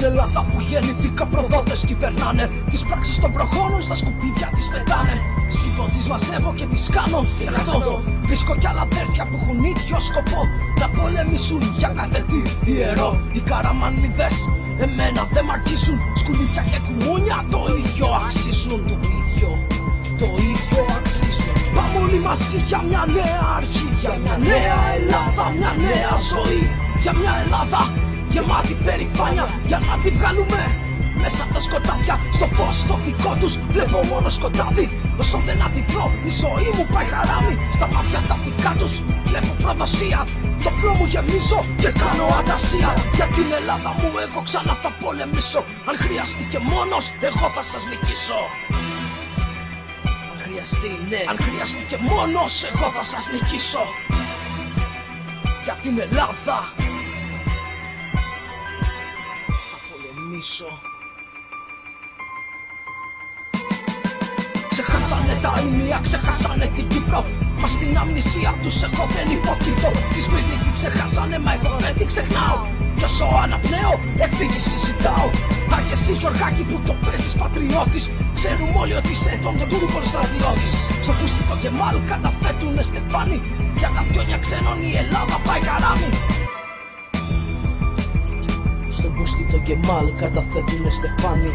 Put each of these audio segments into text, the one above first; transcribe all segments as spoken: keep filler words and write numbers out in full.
Ελλάδα που γεννηθήκα προδότες κυβερνάνε. Τις πράξεις των προχώρων στα σκουπίδια τις πετάνε. Σκύβω, τις μαζεύω και τις κάνω φυλαχτό. Βρίσκω κι άλλα αδέρφια που έχουν ίδιο σκοπό, να πολεμήσουν για κάθε τι ιερό. Οι καραμανλιδές εμένα δεν μ' αγγίζουν. Σκουλίκια και κουμούνια το ίδιο αξίζουν. Το ίδιο, το ίδιο αξίζουν. Πάμε όλοι μαζί για μια νέα αρχή, για μια νέα Ελλάδα, μια νέα ζωή. Για μια Ελλάδα γεμάτη περηφάνεια, για να τη βγάλουμε μέσα από τα σκοτάδια. Στο φως το δικό τους βλέπω μόνο σκοτάδι. Όσο δεν αντιδρώ η ζωή μου πάει χαράμι. Στα μάτια τα δικά τους βλέπω προδοσία. Το πλό μου γεμίζω και κάνω αντασία. Για την Ελλάδα μου εγώ ξανά θα πολεμήσω. Αν χρειαστεί και μόνος εγώ θα σας νικήσω. Αν χρειαστεί, ναι, αν χρειαστεί και μόνος εγώ θα σας νικήσω. Για την Ελλάδα θα πολεμήσω. Ξεχάσανε τα ήμια, ξεχάσανε την Κύπρο. Μα στην αμνησία τους εγώ δεν υποκείπω. Τη Σμύρνη την ξεχάσανε, μα εγώ δεν την ξεχνάω. Κι όσο αναπνέω, εκδίκηση συζητάω. Α, και εσύ Γιωργάκη που το παίζεις πατριώτης, ξέρουμε όλοι ότι είσαι τον Τούρκο στρατιώτης. Στο Πούστη το Κεμάλ καταθέτουνε στεφάνι. Για τα πιόνια ξένων η Ελλάδα πάει καράμι. Στο Πούστη το Κεμάλ καταθέτουνε στεφάνι.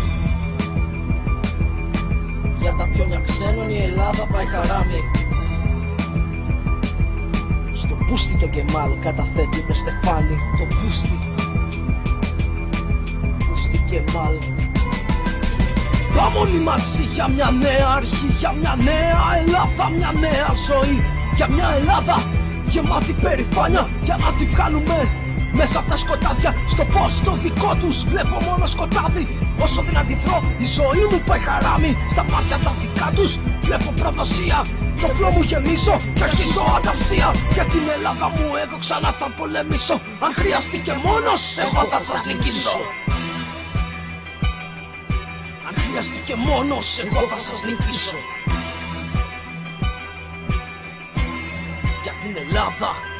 Για τα πιόνια ξένων η Ελλάδα πάει χαράμι. Στο Πούστη το Κεμάλ καταθέτουνε στεφάνι. Το Πούστη, Πούστη Κεμάλ. Πάμε όλοι μαζί για μια νέα αρχή, για μια νέα Ελλάδα, μια νέα ζωή. Για μια Ελλάδα γεμάτη περηφάνεια, για να τη βγάλουμε μέσα από τα σκοτάδια. Στο φως το δικό τους βλέπω μόνο σκοτάδι. Όσο δεν αντιδρώ η ζωή μου πάει χαράμι. Στα μάτια τα δικά τους βλέπω προδοσία. Το πλό μου γεμίζω και αρχίζω ανταρσία. Για την Ελλάδα μου εγώ ξανά θα πολεμήσω. Αν χρειαστεί και μόνος εγώ θα σας νικήσω. Αν χρειαστεί και μόνος εγώ θα σας νικήσω. Για την Ελλάδα